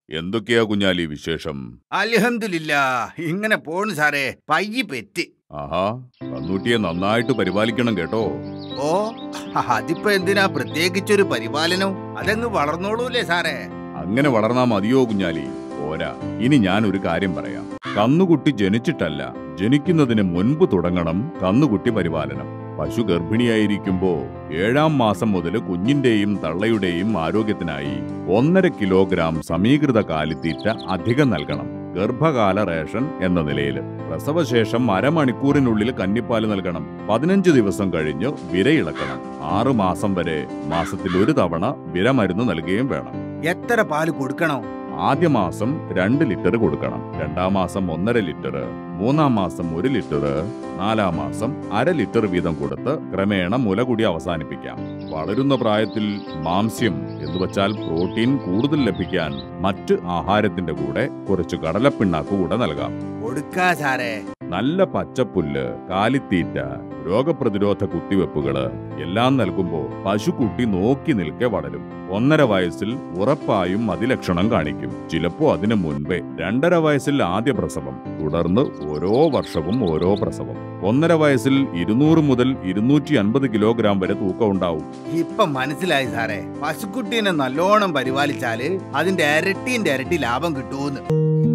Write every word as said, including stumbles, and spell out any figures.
എന്തൊക്കെയാ കുഞ്ഞാലി വിശേഷം? അൽഹംദുലില്ലാ, ഇങ്ങനെ പോണു സാറേ. പയ്യി പെറ്റ്. ആഹാ, കന്നൂട്ടിയെ നന്നായിട്ട് പരിപാലിക്കണം കേട്ടോ. ഓ, അതിപ്പോ എന്തിനാ പ്രത്യേകിച്ചൊരു പരിപാലനം? അതങ്ങ് വളർന്നോളൂലേ സാറേ? അങ്ങനെ വളർന്നാ മതിയോ കുഞ്ഞാലി? പോരാ, ഇനി ഞാൻ ഒരു കാര്യം പറയാം. കന്നുകുട്ടി ജനിച്ചിട്ടല്ല, ജനിക്കുന്നതിന് മുൻപ് തുടങ്ങണം കന്നുകുട്ടി പരിപാലനം. പശു ഗർഭിണിയായിരിക്കുമ്പോ ഏഴാം മാസം മുതൽ കുഞ്ഞിന്റെയും തള്ളയുടെയും ആരോഗ്യത്തിനായി ഒന്നര കിലോഗ്രാം സമീകൃത കാലിത്തീറ്റ അധികം നൽകണം. ഗർഭകാല റേഷൻ എന്ന നിലയിൽ. പ്രസവശേഷം അരമണിക്കൂറിനുള്ളിൽ കന്നിപ്പാല് നൽകണം. പതിനഞ്ച് ദിവസം കഴിഞ്ഞ് വിരയിളക്കണം. ആറു മാസം വരെ മാസത്തിൽ ഒരു തവണ വിരമരുന്ന് നൽകുകയും വേണം. എത്ര പാല് കൊടുക്കണം? ആദ്യ മാസം രണ്ട് ലിറ്റർ കൊടുക്കണം. രണ്ടാം മാസം ഒന്നര ലിറ്റർ, മൂന്നാം മാസം ഒരു ലിറ്റർ, നാലാം മാസം അര ലിറ്റർ വീതം കൊടുത്ത് ക്രമേണ മുലകുടി അവസാനിപ്പിക്കാം. വളരുന്ന പ്രായത്തിൽ മാംസ്യം എന്ന് വച്ചാൽ പ്രോട്ടീൻ കൂടുതൽ ലഭിക്കാൻ മറ്റ് ആഹാരത്തിന്റെ കൂടെ കുറച്ച് കടലപ്പിണ്ണാക്ക് കൂടെ നൽകാം. കൊടുക്കാ സാറേ. നല്ല പച്ചപ്പുല്ല്, കാലിത്തീറ്റ, രോഗപ്രതിരോധ കുത്തിവെപ്പുകള് എല്ലാം നൽകുമ്പോൾ പശുക്കുട്ടി നോക്കി നിൽക്കെ വളരും. ഒന്നര വയസ്സിൽ ഉറപ്പായും അതിലക്ഷണം കാണിക്കും. ചിലപ്പോ അതിനു മുൻപേ. രണ്ടര വയസ്സിൽ ആദ്യ പ്രസവം, തുടർന്ന് ഓരോ വർഷവും ഓരോ പ്രസവം. ഒന്നര വയസ്സിൽ ഇരുന്നൂറ് മുതൽ ഇരുന്നൂറ്റി അൻപത് കിലോഗ്രാം വരെ തൂക്കം ഉണ്ടാവും. ഇപ്പൊ മനസ്സിലായി സാറേ. പശുക്കുട്ടീനെ നല്ലോണം പരിപാലിച്ചാല് അതിന്റെ ഇരട്ടിന്റെ ഇരട്ടി ലാഭം കിട്ടൂന്ന്.